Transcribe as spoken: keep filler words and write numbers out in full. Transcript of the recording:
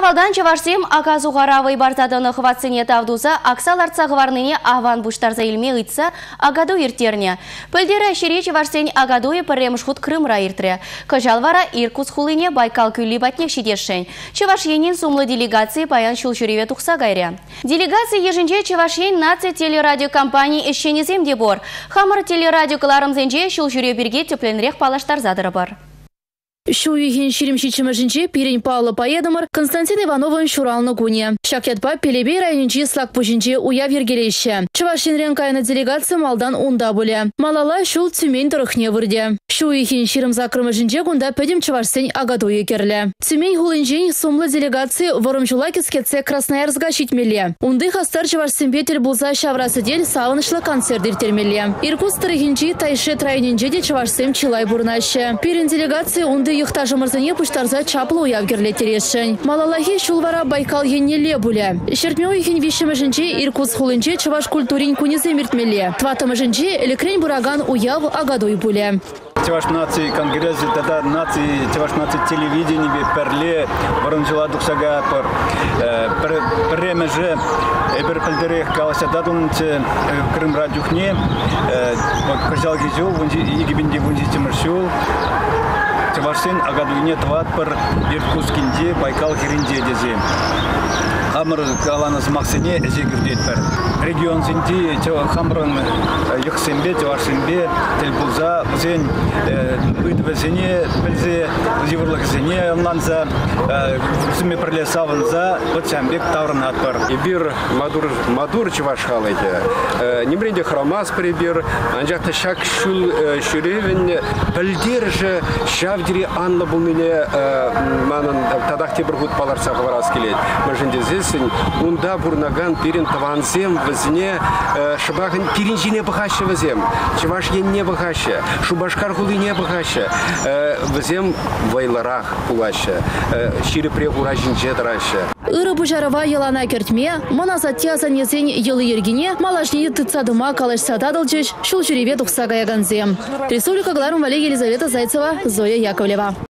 Савалдан чавашсем аказу гаравай бартаданы хватсыне тавдуза аксал арцағыварныне аван буштарза илме ыйтса агаду иртерне. Пөлдері әшере чавашсен агадуе пірремшхут Крымра иртре. Кажалвара Иркутск хулыне Байкал күлі батнек шидешшен. Чаваш енин сумлы делегации паян шулшуреве тухса гайре. Делегация ежінже чаваш ен нация телерадиокомпании эшшенезем дебор. Хамыр телерадиокаларымзенже шулшуре бірге тепленрех палаштар задыры бар. Шуйхин ширимшичимашинче пирень Павла поедамыр Константин Ивановын шуралны куне. Шакетпа Пелебей райончи слак пужинче уя вергелеще. Чувашин кайны делегация малдан унда буле. Малала шул Тюмень тұрықне вырде. Шуйхин ширим закрымышинче кунда пөдем чувашсен агадуе керле. Тюмень хулынчен сумлы делегации ворымчула кискетсе Красноярска шитмеле. Унды хастар чувашсен бетель булза шаврасы дель саунышлы концерт иртермеле. Иркутск тұрықинчи Тайшет районинче де чувашсен чилай бурнаще. Пирень делегации унды Юхтажы мырзыне пуштарза чаплы уявгерле терешшін. Малалахи шулвара Байкал еннеле буле. Шертмеу ихин вишімішінче Иркутск хулынче чаваш культурин кунизе мертмеле. Тватымышынче элекрень бураган уяв агадуй буле. Чаваш нации конгресс, тогда нации, чаваш нации телевидение, перле, воронжила духсага, пер, премеже, эбер пельдерех калася дадунче Крым радюхне, кожал гизю, вунди игибинди вунди тимершул. Чавашсен агадуйне тват пар Иркутскинде Байкал хиринде дезе. Хамыр каланыз максене эзегірдет пар. Регион синти хамрын юхсенбе, чавашсенбе, телбулза, бузен үдвезене, білзе, зивырлықзене, онланза, күрсіме пірле савынза, бұтсамбек таврынат пар. Ибир мадур, мадур чаваш халайде. Немренде храмас прибир, анжақта шак шул шүревен, білдер же шавдири анна бұлныне манын тадақте бір ғуд паларса ғыварас келет. Мәжінде зесін, унда бурнаган пирин таванзем візіне шыбағын пирин жіне бұғашы візем. Чаваш енне бұғашы, шубашкар ғулы не бұғашы. Візем вайларақ пулашы, шири прегура жінже дырашы. Үрі бұжарыва елана кертме, маназатия занезен елы ергене, малашне тыцадыма калаш сададылчыш, шул жүреве тұқса ғаяган зем. Республика Гларум Валерия Елизавета Зайцева, Зоя Яковлева.